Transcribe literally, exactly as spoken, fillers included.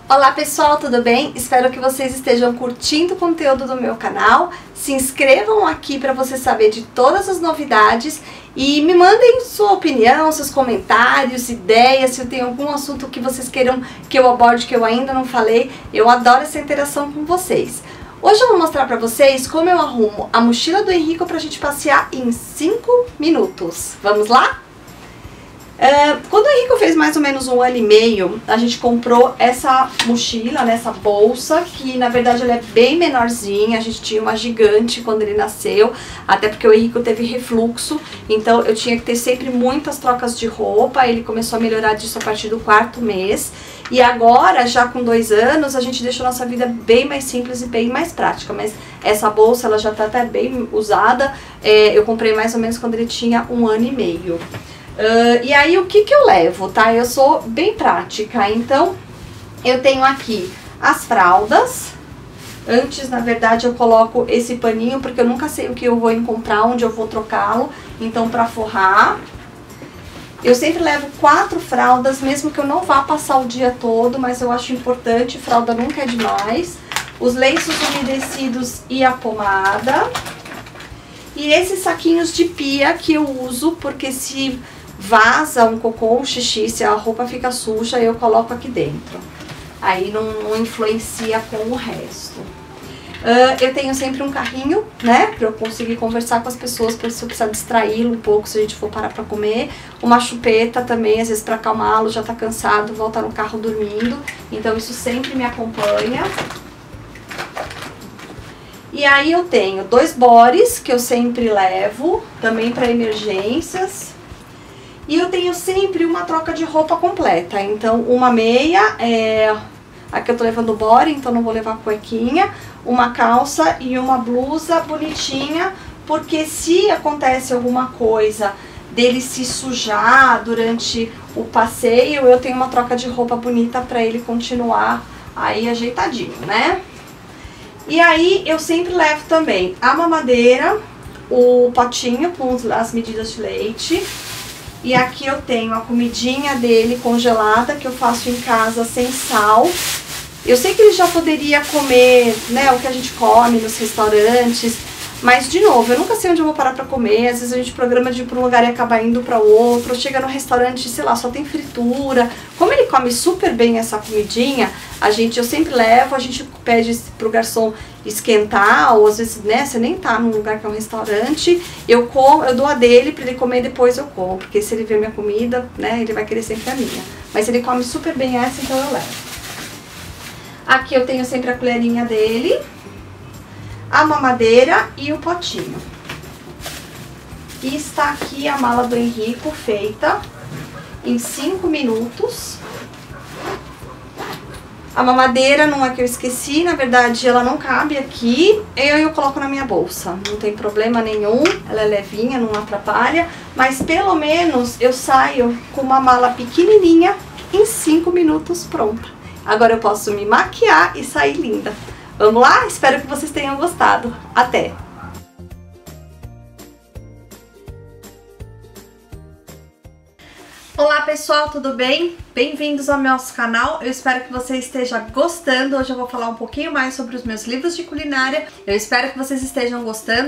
Olá pessoal, tudo bem? Espero que vocês estejam curtindo o conteúdo do meu canal. Se inscrevam aqui para você saber de todas as novidades e me mandem sua opinião, seus comentários, ideias, se tem algum assunto que vocês queiram que eu aborde que eu ainda não falei. Eu adoro essa interação com vocês. Hoje eu vou mostrar para vocês como eu arrumo a mochila do Henrico para a gente passear em cinco minutos. Vamos lá? Uh, quando o Henrico fez mais ou menos um ano e meio, a gente comprou essa mochila, né, essa bolsa, que na verdade ela é bem menorzinha. A gente tinha uma gigante quando ele nasceu, até porque o Henrico teve refluxo, então eu tinha que ter sempre muitas trocas de roupa. Ele começou a melhorar disso a partir do quarto mês. E agora, já com dois anos, a gente deixou nossa vida bem mais simples e bem mais prática. Mas essa bolsa, ela já tá até bem usada. É, eu comprei mais ou menos quando ele tinha um ano e meio. Uh, e aí, o que que eu levo, tá? Eu sou bem prática, então eu tenho aqui as fraldas. Antes, na verdade, eu coloco esse paninho, porque eu nunca sei o que eu vou encontrar, onde eu vou trocá-lo. Então, pra forrar, eu sempre levo quatro fraldas, mesmo que eu não vá passar o dia todo, mas eu acho importante, fralda nunca é demais. Os lenços umedecidos e a pomada. E esses saquinhos de pia que eu uso, porque se vaza um cocô, um xixi, se a roupa fica suja, eu coloco aqui dentro. Aí não, não influencia com o resto. Uh, eu tenho sempre um carrinho, né, pra eu conseguir conversar com as pessoas, pra se eu precisar distraí-lo um pouco, se a gente for parar pra comer. Uma chupeta também, às vezes pra acalmá-lo, já tá cansado, volta no carro dormindo. Então isso sempre me acompanha. E aí eu tenho dois bores, que eu sempre levo, também pra emergências. E eu tenho sempre uma troca de roupa completa. Então, uma meia, é... aqui eu tô levando body, então não vou levar cuequinha. Uma calça e uma blusa bonitinha, porque se acontece alguma coisa dele se sujar durante o passeio, eu tenho uma troca de roupa bonita pra ele continuar aí ajeitadinho, né? E aí eu sempre levo também a mamadeira, o potinho com as medidas de leite. E aqui eu tenho a comidinha dele congelada, que eu faço em casa sem sal. Eu sei que ele já poderia comer, né, o que a gente come nos restaurantes, mas, de novo, eu nunca sei onde eu vou parar pra comer. Às vezes a gente programa de ir pra um lugar e acaba indo pra outro. Chega no restaurante, sei lá, só tem fritura. Como ele come super bem essa comidinha, a gente, eu sempre levo, a gente pede pro garçom esquentar, ou às vezes, né, você nem tá num lugar que é um restaurante. Eu, como, eu dou a dele pra ele comer e depois eu como, porque se ele ver minha comida, né, ele vai querer sempre a minha. Mas ele come super bem essa, então eu levo. Aqui eu tenho sempre a colherinha dele, a mamadeira e o potinho. E está aqui a mala do Henrico feita em cinco minutos. A mamadeira não é que eu esqueci, na verdade ela não cabe aqui, eu, eu coloco na minha bolsa, não tem problema nenhum, ela é levinha, não atrapalha, mas pelo menos eu saio com uma mala pequenininha em cinco minutos pronta. Agora eu posso me maquiar e sair linda. Vamos lá? Espero que vocês tenham gostado. Até! Olá pessoal, tudo bem? Bem-vindos ao nosso canal. Eu espero que você esteja gostando. Hoje eu vou falar um pouquinho mais sobre os meus livros de culinária. Eu espero que vocês estejam gostando.